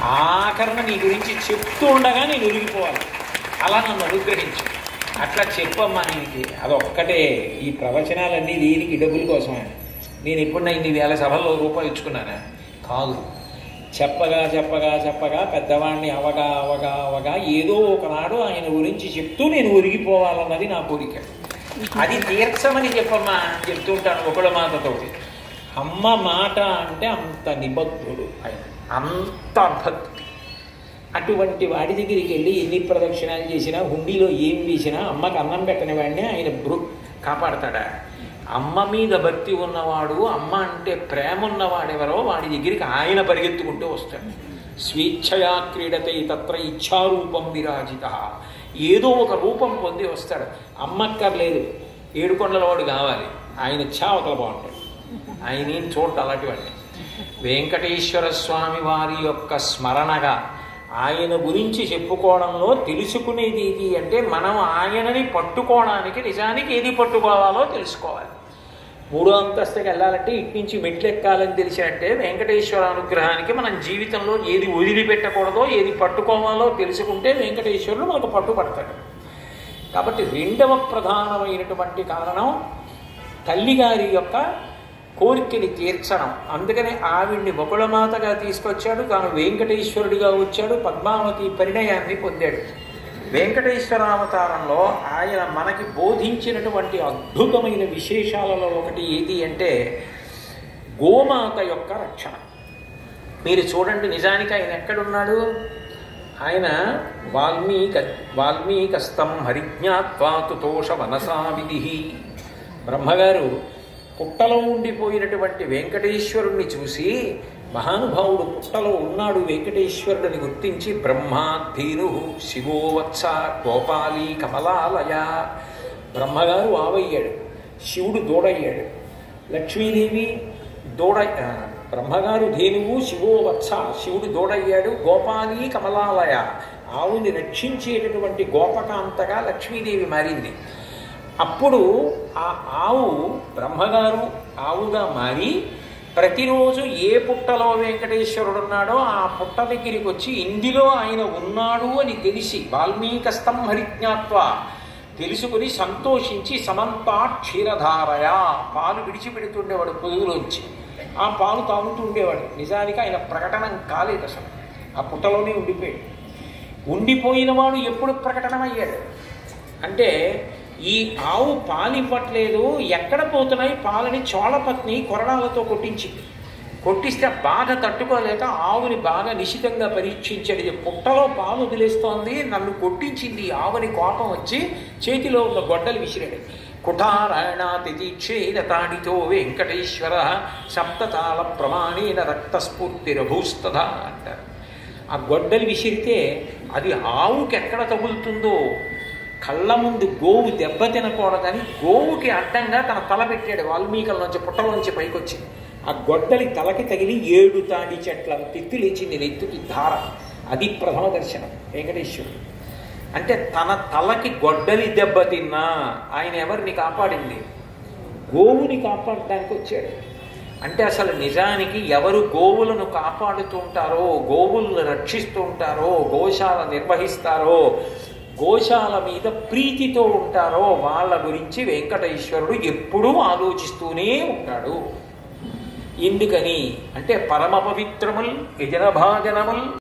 ఆఖరణ నీ గురించి చెప్తూ ఉండగా నేను ఒరిగిపోవాలి, అలా నన్ను అనుగ్రహించు. అట్లా చెప్పమ్మా ఆయనకి. అదొక్కటే. ఈ ప్రవచనాలన్నీ దీనికి డబ్బుల కోసమే. నేను ఎప్పుడైనా ఇన్ని వేల సభల్లో రూపాయలు ఇచ్చుకున్నానా? కాదు. చెప్పగా చెప్పగా చెప్పగా పెద్దవాడిని అవగా అవగా అవగా ఏదో ఒకనాడు ఆయన గురించి చెప్తూ నేను ఒరిగిపోవాలన్నది నా కోరిక. అది తీర్చమని చెప్పమ్మా అని చెప్తూ ఉంటాను ఒకళ్ళ మాటతోటి. అమ్మ మాట అంటే అంత నిబద్ధుడు ఆయన, అంత భక్తి. అటువంటి వాడి దగ్గరికి వెళ్ళి ఎన్ని ప్రదక్షిణాలు చేసినా, హుండీలో ఏం వేసినా అమ్మకి అన్నం పెట్టని వాడిని ఆయన కాపాడతాడా? అమ్మ మీద భక్తి ఉన్నవాడు, అమ్మ అంటే ప్రేమ ఉన్నవాడెవరో వాడి దగ్గరికి ఆయన పరిగెత్తుకుంటూ వస్తాడు. స్వేచ్ఛయా క్రీడతే తత్ర ఇచ్ఛారూపం విరాజిత. ఏదో ఒక రూపం పొంది వస్తాడు. అమ్మక్కర్లేదు, ఏడుకొండలవాడు కావాలి, ఆయన చావతల బాగుంటాడు. ఆయన ఏం చూడటం అలాంటివాడిని. వెంకటేశ్వర స్వామి వారి యొక్క స్మరణగా ఆయన గురించి చెప్పుకోవడంలో తెలుసుకునేది ఇది అంటే మనం ఆయనని పట్టుకోవడానికి నిజానికి ఏది పట్టుకోవాలో తెలుసుకోవాలి. 3వ అంతస్తుకి వెళ్ళాలంటే ఇటు నుంచి మెట్లు ఎక్కాలని తెలిసినట్టే వెంకటేశ్వర అనుగ్రహానికి మనం జీవితంలో ఏది వదిలిపెట్టకూడదో ఏది పట్టుకోవాలో తెలుసుకుంటే వెంకటేశ్వరుడు మనకు పట్టుపడతాడు. కాబట్టి 2వ ప్రధానమైనటువంటి కారణం తల్లిగారి యొక్క కోరికని తీర్చడం. అందుకనే ఆవిడ్ని బకుళమాతగా తీసుకొచ్చాడు, తాను వెంకటేశ్వరుడిగా వచ్చాడు, పద్మావతి పరిణయాన్ని పొందాడు. వెంకటేశ్వరావతారంలో ఆయన మనకి బోధించినటువంటి అద్భుతమైన విశేషాలలో ఒకటి ఏది అంటే గోమాత యొక్క రక్షణ. మీరు చూడండి, నిజానికి ఆయన ఎక్కడున్నాడు? ఆయన వాల్మీకస్తం హరిజ్ఞాత్వాతుతోష మనసా విధి. బ్రహ్మగారు పుట్టలో ఉండిపోయినటువంటి వెంకటేశ్వరుణ్ణి చూసి మహానుభావుడు పుట్టలో ఉన్నాడు వెంకటేశ్వరుడిని గుర్తించి బ్రహ్మాధీను శివోవత్స గోపాలి కమలాలయ. బ్రహ్మగారు ఆవయ్యాడు, శివుడు దూడయ్యాడు, లక్ష్మీదేవి బ్రహ్మగారు ధేనువు, శివోవత్స శివుడు దూడయ్యాడు, గోపాలి కమలాలయ ఆవుని రక్షించేటటువంటి గోపకాంతగా లక్ష్మీదేవి మారింది. అప్పుడు ఆ ఆవు బ్రహ్మగారు ఆవుగా మారి ప్రతిరోజు ఏ పుట్టలో వెంకటేశ్వరుడు ఉన్నాడో ఆ పుట్ట దగ్గరికి వచ్చి ఇందులో ఆయన ఉన్నాడు అని తెలిసి వాల్మీకస్తం హరిజ్ఞాత్వ తెలుసుకుని సంతోషించి సమంతా క్షీరధారయ పాలు విడిచిపెడుతుండేవాడు పొదుగులోంచి. ఆ పాలు తాగుతూ ఉండేవాడు. నిజానికి ఆయన ప్రకటన కాలేదు, అసలు ఆ పుట్టలోనే ఉండిపోయాడు. ఉండిపోయిన వాడు ఎప్పుడు ప్రకటనమయ్యాడు అంటే ఈ ఆవు పాలు ఇవ్వట్లేదు, ఎక్కడ పోతున్నాయి పాలని చోళపత్ని కొరడాలతో కొట్టించింది. కొట్టిస్తే బాగా తట్టుకోలేక ఆవుని బాగా నిశితంగా పరీక్షించాడు. ఇది పుట్టలో పాలు వదిలేస్తోంది, నన్ను కొట్టించింది ఆవుని. కోపం వచ్చి చేతిలో ఉన్న గొడ్డలు విసిరాడు. కుఠారాయణాతిథీక్షేణ తాడితో వెంకటేశ్వర సప్తతాళ ప్రమాణేన రక్తస్ఫూర్తిరభూస్తథ అంటారు. ఆ గొడ్డలు విసిరితే అది ఆవుకి ఎక్కడ తగులుతుందో, కళ్ళ ముందు గోవు దెబ్బ తినకూడదని గోవుకి అడ్డంగా తన తల పెట్టాడు. వాల్మీకల్లోంచి పుట్టలోంచి పైకొచ్చి ఆ గొడ్డలి తలకి తగిలి 7 తాడి చెట్ల తిత్తి లేచింది నెత్తుకి ధార. అది ప్రథమ దర్శనం వెంకటేశ్వరుడు. అంటే తన తలకి గొడ్డలి దెబ్బ తిన్నా ఆయన ఎవరిని కాపాడింది? గోవుని కాపాడడానికి వచ్చాడు. అంటే అసలు నిజానికి ఎవరు గోవులను కాపాడుతూ ఉంటారో, గోవులను రక్షిస్తూ ఉంటారో, గోశాల నిర్వహిస్తారో, గోశాల మీద ప్రీతితో ఉంటారో వాళ్ళ గురించి వెంకటేశ్వరుడు ఎప్పుడూ ఆలోచిస్తూనే ఉంటాడు. ఎందుకని అంటే పరమ పవిత్రముల్ యజనభాజనముల్